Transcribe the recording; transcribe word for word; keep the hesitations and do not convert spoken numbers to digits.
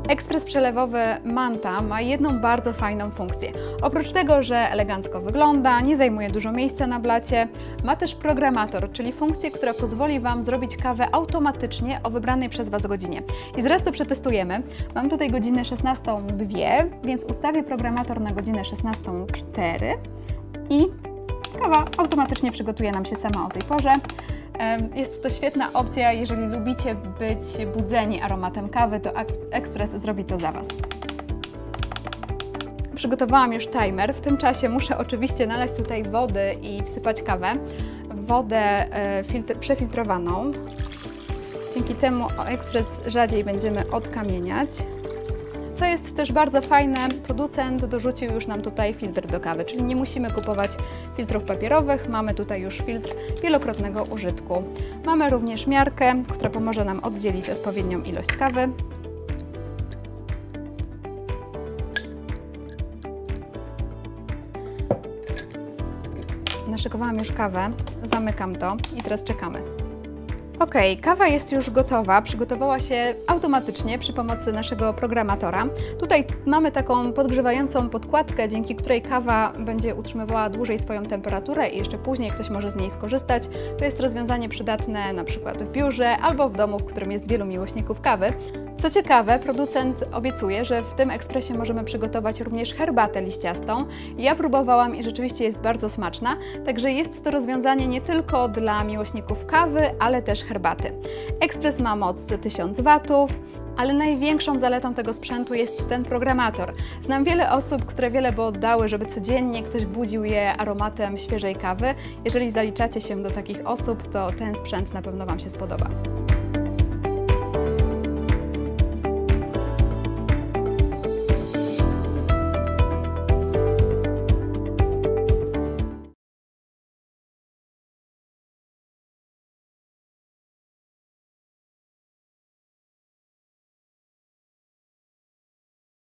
Ekspres przelewowy Manta ma jedną bardzo fajną funkcję. Oprócz tego, że elegancko wygląda, nie zajmuje dużo miejsca na blacie, ma też programator, czyli funkcję, która pozwoli Wam zrobić kawę automatycznie o wybranej przez Was godzinie. I zaraz to przetestujemy. Mam tutaj godzinę szesnastą zero dwa, więc ustawię programator na godzinę szesnastą zero cztery i kawa automatycznie przygotuje nam się sama o tej porze. Jest to świetna opcja, jeżeli lubicie być budzeni aromatem kawy, to Ekspres zrobi to za Was. Przygotowałam już timer, w tym czasie muszę oczywiście nalać tutaj wody i wsypać kawę. Wodę filtr przefiltrowaną. Dzięki temu Ekspres rzadziej będziemy odkamieniać. Co jest też bardzo fajne, producent dorzucił już nam tutaj filtr do kawy, czyli nie musimy kupować filtrów papierowych, mamy tutaj już filtr wielokrotnego użytku. Mamy również miarkę, która pomoże nam oddzielić odpowiednią ilość kawy. Naszykowałam już kawę, zamykam to i teraz czekamy. Ok, kawa jest już gotowa, przygotowała się automatycznie przy pomocy naszego programatora. Tutaj mamy taką podgrzewającą podkładkę, dzięki której kawa będzie utrzymywała dłużej swoją temperaturę i jeszcze później ktoś może z niej skorzystać. To jest rozwiązanie przydatne na przykład w biurze albo w domu, w którym jest wielu miłośników kawy. Co ciekawe, producent obiecuje, że w tym ekspresie możemy przygotować również herbatę liściastą. Ja próbowałam i rzeczywiście jest bardzo smaczna, także jest to rozwiązanie nie tylko dla miłośników kawy, ale też herbaty. Ekspres ma moc tysiąc watów, ale największą zaletą tego sprzętu jest ten programator. Znam wiele osób, które wiele by oddały, żeby codziennie ktoś budził je aromatem świeżej kawy. Jeżeli zaliczacie się do takich osób, to ten sprzęt na pewno Wam się spodoba.